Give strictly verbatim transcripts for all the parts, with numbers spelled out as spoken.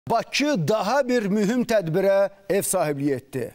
Bakı daha bir mühüm tədbirə ev sahibliyi etdi.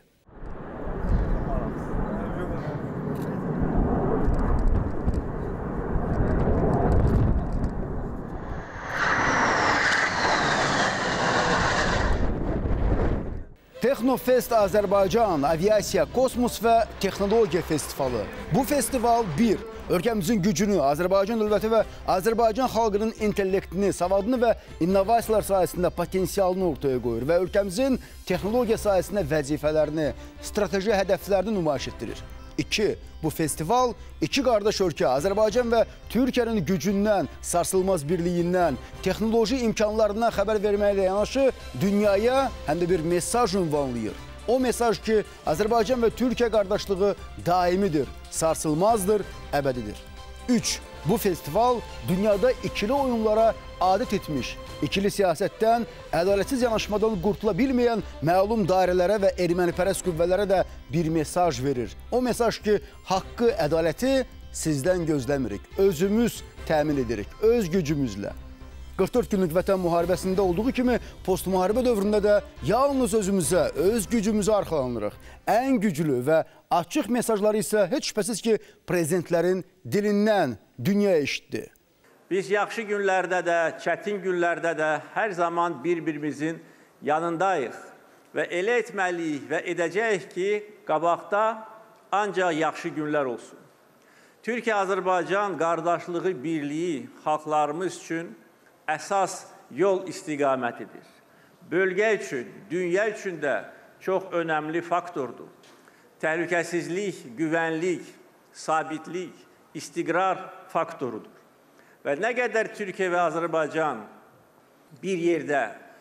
Texnofest Azərbaycan Aviasiya, Kosmos və Texnologiya Festivalı. Bu festival bir, ölkəmizin gücünü, Azərbaycan dövləti və Azərbaycan xalqının intellektini, savadını və innovasiyalar sayəsində potensialını ortaya qoyur və ölkəmizin texnologiya sayəsində vəzifələrini, strateji hədəflərini nümayiş etdirir. İki, bu festival iki qardaş ölkə Azərbaycan və Türkiyənin gücündən, sarsılmaz birliyindən, texnoloji imkanlarından xəbər verməklə yanaşı dünyaya həm də bir mesaj ünvanlayır. O mesaj ki, Azərbaycan və Türkiyə qardaşlığı daimidir, sarsılmazdır, əbədidir. Üç, bu festival dünyada ikili oyunlara adət etmiş, ikili siyasətdən, ədalətsiz yanaşmadan qurtula bilməyən məlum dairələrə və ermənipərəst qüvvələrə də bir mesaj verir. O mesaj ki, haqqı, ədaləti sizdən gözləmirik, özümüz təmin edirik, öz gücümüzlə. qırx dörd günlük vətən müharibəsində olduğu kimi post-müharibə dövründə də yalnız özümüzə, öz gücümüzə arxalanırıq. Ən güclü və açıq mesajları isə heç şübhəsiz ki, prezidentlərin dilindən dünyaya eşitdi. Biz yaxşı günlərdə də, çətin günlərdə də hər zaman bir-birimizin yanındayıq və elə etməliyik və edəcəyik ki, qabaqda ancaq yaxşı günlər olsun. Türkiyə-Azərbaycan qardaşlığı birliyi xalqlarımız üçün əsas yol istiqamətidir. Bölgə üçün, dünya üçün də çox önəmli faktordur. Təhlükəsizlik, güvənlik, sabitlik, istiqrar faktorudur. Və nə qədər Türkiyə və Azərbaycan bir yerdə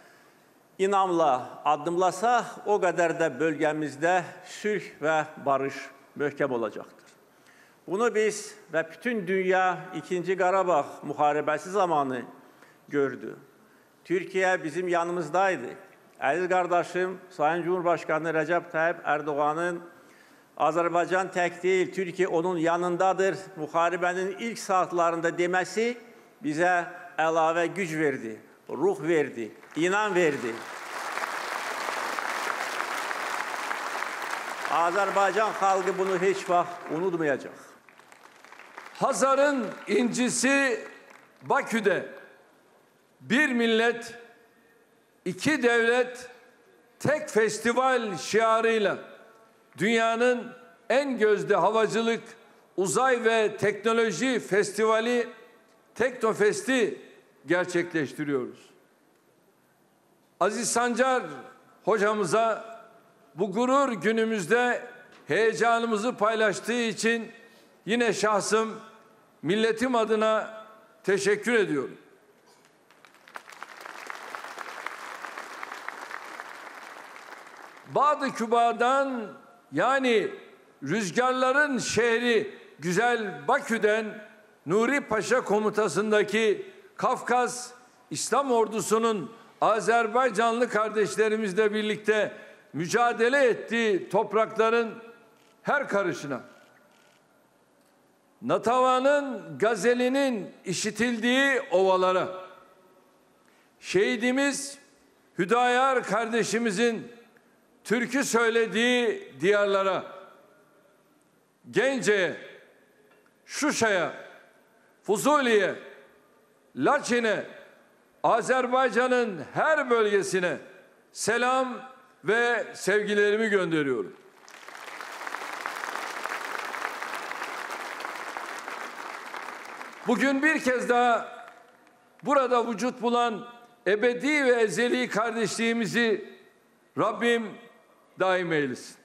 inamla addımlasaq, o qədər də bölgəmizdə sülh və barış möhkəm olacaqdır. Bunu biz və bütün dünya ikinci Qarabağ müharibəsi zamanı gördü. Türkiyə bizim yanımızdaydı. Əziz qardaşım, Sayın Cumhurbaşkanı Rəcəb Tayyip Erdoğan'ın Azərbaycan tək deyil, Türkiyə onun yanındadır, müharibənin ilk saatlarında deməsi bizə əlavə güc verdi, ruh verdi, inan verdi. Azərbaycan xalqı bunu heç vaxt unutmayacaq. Hazar'ın incisi Bakü'de. Bir millet, iki devlet, tek festival şiarıyla dünyanın en gözde havacılık, uzay ve teknoloji festivali Teknofest'i gerçekleştiriyoruz. Aziz Sancar hocamıza bu gurur günümüzde heyecanımızı paylaştığı için yine şahsım, milletim adına teşekkür ediyorum. Bağdı Küba'dan, yani rüzgarların şehri güzel Bakü'den Nuri Paşa komutasındaki Kafkas İslam ordusunun Azerbaycanlı kardeşlerimizle birlikte mücadele ettiği toprakların her karışına, Natava'nın gazelinin işitildiği ovalara, şehidimiz Hüdayar kardeşimizin türkü söylediği diyarlara, Gence'ye, Şuşa'ya, Fuzuli'ye, Laçin'e, Azerbaycan'ın her bölgesine selam ve sevgilerimi gönderiyorum. Bugün bir kez daha burada vücut bulan ebedi ve ezeli kardeşliğimizi Rabbim daim eylesin.